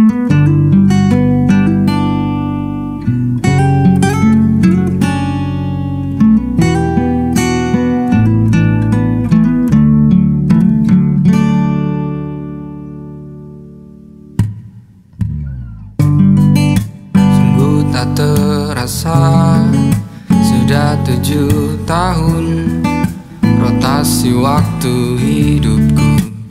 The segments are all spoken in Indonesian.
Tak terasa sudah 7 tahun rotasi waktu hidupku.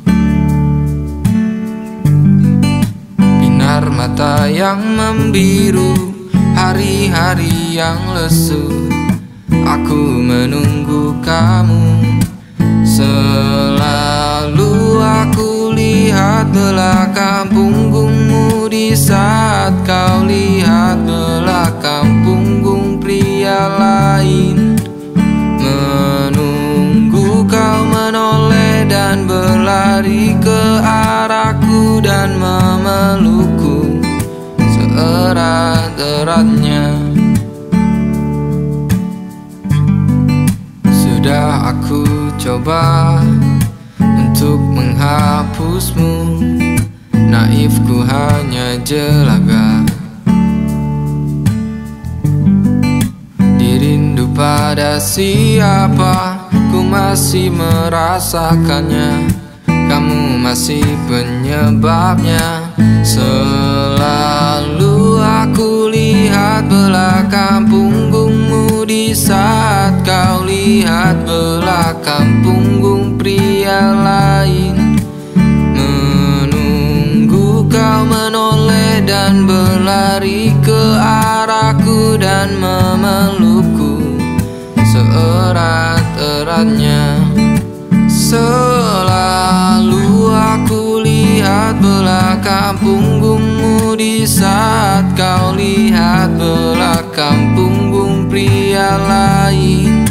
Binar mata yang membiru, hari-hari yang lesu. Aku menunggu kamu. Selalu aku lihat belakang punggungmu di saat kau lihat belakang punggung pria lain. Menunggu kau menoleh dan berlari ke arahku dan memelukku seerat-eratnya. Sudah aku coba untuk menghapusmu, naifku hanya jelaga. Dirindu pada siapa, ku masih merasakannya. Kamu masih penyebabnya. Selalu aku lihat belakang punggungmu di saat kau lihat belakang punggung pria lain. Menunggu kau menoleh dan berlari ke arahku dan memelukku seerat-eratnya. Selalu aku lihat belakang punggungmu di saat kau lihat belakang punggung pria lain.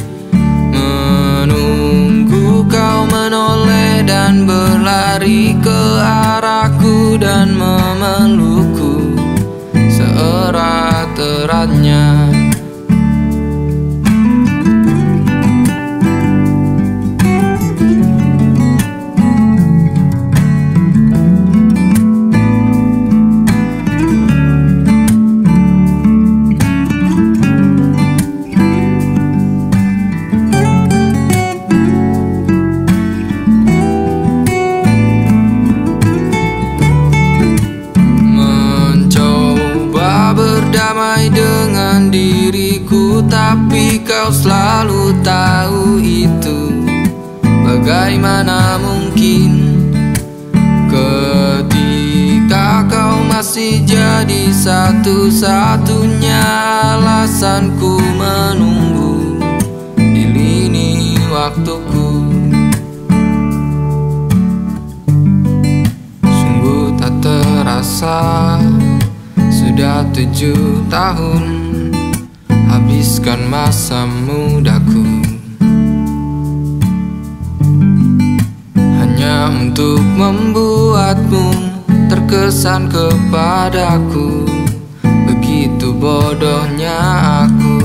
Menunggu kau menoleh dan berlari ke arahku dan memelukku seerat-eratnya. Berdamai dengan diriku, tapi kau selalu tahu itu. Bagaimana mungkin ketika kau masih jadi satu-satunya alasanku menunggu di lini waktuku. Sungguh tak terasa sudah 7 tahun habiskan masa mudaku hanya untuk membuatmu terkesan kepadaku. Begitu bodohnya aku.